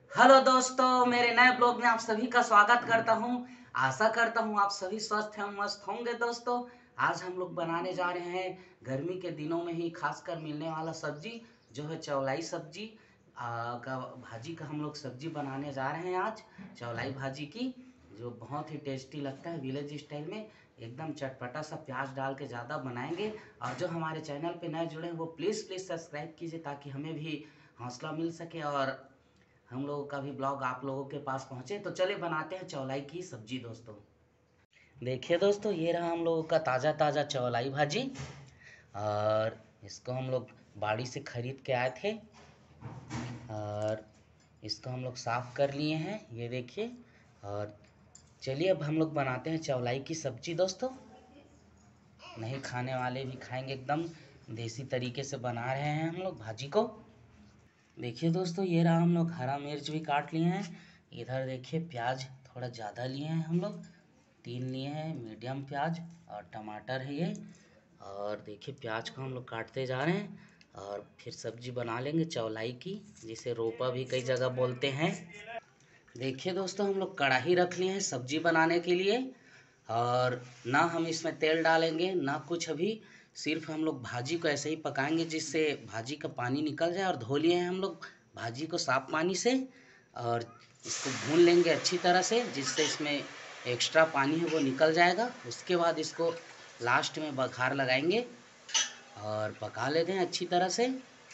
Hello दोस्तों, मेरे नए ब्लॉग में आप सभी का स्वागत करता हूं। आशा करता हूं आप सभी स्वस्थ एवं मस्त होंगे। दोस्तों, आज हम लोग बनाने जा रहे हैं गर्मी के दिनों में ही खासकर मिलने वाला सब्जी, जो है चौलाई सब्जी का भाजी का हम लोग सब्जी बनाने जा रहे हैं आज। चौलाई भाजी की, जो बहुत ही टेस्टी लगता है विलेज स्टाइल में, एकदम चटपटा सा प्याज डाल के ज़्यादा बनाएंगे। और जो हमारे चैनल पे नए जुड़े हैं वो प्लीज़ सब्सक्राइब कीजिए, ताकि हमें भी हौसला मिल सके और हम लोगों का भी ब्लॉग आप लोगों के पास पहुंचे। तो चलिए बनाते हैं चौलाई की सब्जी। दोस्तों देखिए दोस्तों, ये रहा हम लोगों का ताज़ा ताज़ा चौलाई भाजी, और इसको हम लोग बाड़ी से ख़रीद के आए थे, और इसको हम लोग साफ़ कर लिए हैं, ये देखिए। और चलिए अब हम लोग बनाते हैं चौलाई की सब्जी। दोस्तों, नहीं खाने वाले भी खाएंगे, एकदम देसी तरीके से बना रहे हैं हम लोग भाजी को। देखिए दोस्तों, ये रहा, हम लोग हरा मिर्च भी काट लिए हैं। इधर देखिए प्याज थोड़ा ज़्यादा लिए हैं हम लोग, 3 लिए हैं मीडियम प्याज, और टमाटर है ये। और देखिए प्याज को हम लोग काटते जा रहे हैं, और फिर सब्जी बना लेंगे चौलाई की, जिसे रोपा भी कई जगह बोलते हैं। देखिए दोस्तों, हम लोग कढ़ाई रख लिए हैं सब्जी बनाने के लिए, और ना हम इसमें तेल डालेंगे ना कुछ अभी। सिर्फ हम लोग भाजी को ऐसे ही पकाएंगे जिससे भाजी का पानी निकल जाए। और धो लिए हैं हम लोग भाजी को साफ पानी से, और इसको भून लेंगे अच्छी तरह से, जिससे इसमें एक्स्ट्रा पानी है वो निकल जाएगा। उसके बाद इसको लास्ट में बघार लगाएंगे और पका लेते हैं अच्छी तरह से।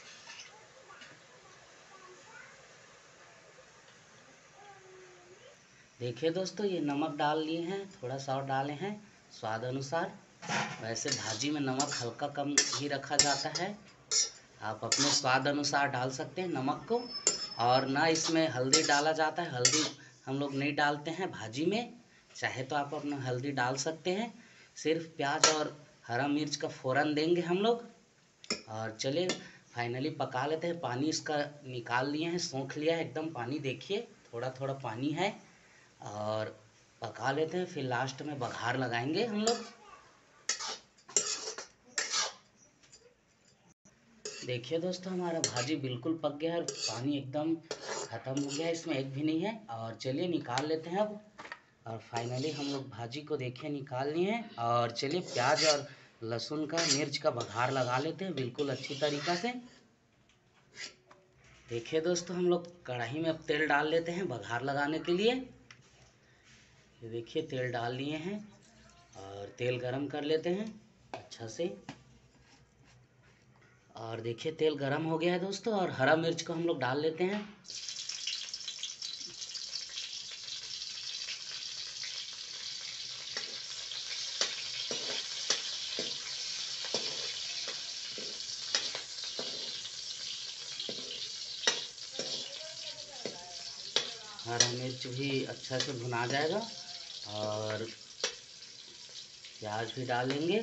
देखिए दोस्तों, ये नमक डाल लिए हैं, थोड़ा सा और डाले हैं स्वाद अनुसार। वैसे भाजी में नमक हल्का कम ही रखा जाता है, आप अपने स्वाद अनुसार डाल सकते हैं नमक को। और ना इसमें हल्दी डाला जाता है, हल्दी हम लोग नहीं डालते हैं भाजी में। चाहे तो आप अपना हल्दी डाल सकते हैं। सिर्फ प्याज और हरा मिर्च का फ़ौरन देंगे हम लोग। और चलिए फाइनली पका लेते हैं। पानी इसका निकाल लिए हैं, सोख लिया है एकदम पानी, देखिए थोड़ा थोड़ा पानी है। और पका लेते हैं, फिर लास्ट में बघार लगाएंगे हम लोग। देखिए दोस्तों, हमारा भाजी बिल्कुल पक गया है, पानी एकदम ख़त्म हो गया है, इसमें एक भी नहीं है। और चलिए निकाल लेते हैं अब। और फाइनली हम लोग भाजी को देखिए निकाल लिए हैं। और चलिए प्याज और लहसुन का मिर्च का बघार लगा लेते हैं बिल्कुल अच्छी तरीक़ा से। देखिए दोस्तों, हम लोग कढ़ाई में अब तेल डाल लेते हैं बघार लगाने के लिए। ये देखिए तेल डाल लिए हैं, और तेल गरम कर लेते हैं अच्छा से। और देखिए तेल गरम हो गया है दोस्तों, और हरा मिर्च को हम लोग डाल लेते हैं। हरा मिर्च भी अच्छा से भुना जाएगा, और प्याज भी डालेंगे।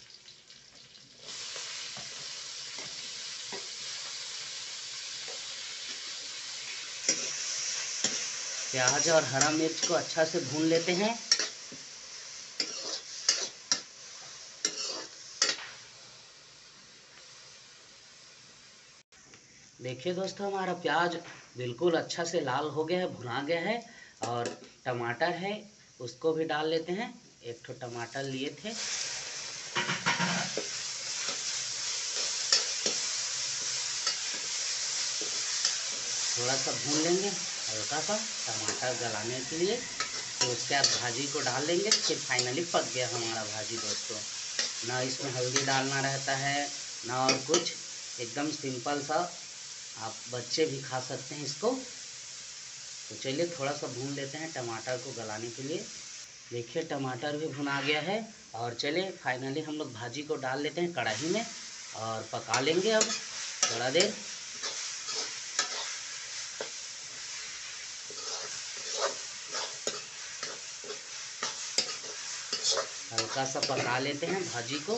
प्याज और हरा मिर्च को अच्छा से भून लेते हैं। देखिए दोस्तों, हमारा प्याज बिल्कुल अच्छा से लाल हो गया है, भुना गया है। और टमाटर है, उसको भी डाल लेते हैं। एक ठो टमाटर लिए थे। थोड़ा सा भून लेंगे हल्का सा टमाटर गलाने के लिए। तो उसके बाद भाजी को डाल देंगे, फिर फाइनली पक गया हमारा भाजी दोस्तों। ना इसमें हल्दी डालना रहता है ना और कुछ, एकदम सिंपल सा, आप बच्चे भी खा सकते हैं इसको। तो चलिए थोड़ा सा भून लेते हैं टमाटर को गलाने के लिए। देखिए टमाटर भी भुना गया है, और चलिए फाइनली हम लोग भाजी को डाल लेते हैं कढ़ाई में, और पका लेंगे अब थोड़ा देर। हल्का सा पका लेते हैं भाजी को।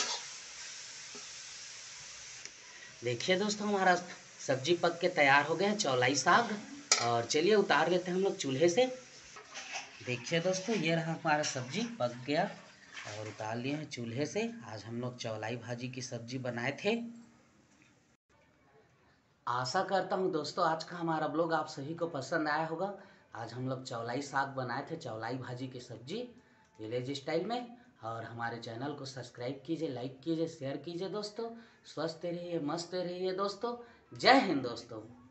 देखिए दोस्तों, हमारा सब्जी पक के तैयार हो गया है, चौलाई साग। और चलिए उतार लेते हैं हम लोग चूल्हे से। देखिए दोस्तों, ये रहा हमारा सब्जी पक गया, और उतार लिए हैं चूल्हे से। आज हम लोग चौलाई भाजी की सब्जी बनाए थे। आशा करता हूँ दोस्तों आज का हमारा ब्लॉग आप सभी को पसंद आया होगा। आज हम लोग चौलाई साग बनाए थे, चौलाई भाजी की सब्जी विलेज स्टाइल में। और हमारे चैनल को सब्सक्राइब कीजिए, लाइक कीजिए, शेयर कीजिए दोस्तों। स्वस्थ रहिए, मस्त रहिए दोस्तों। जय हिंद दोस्तों।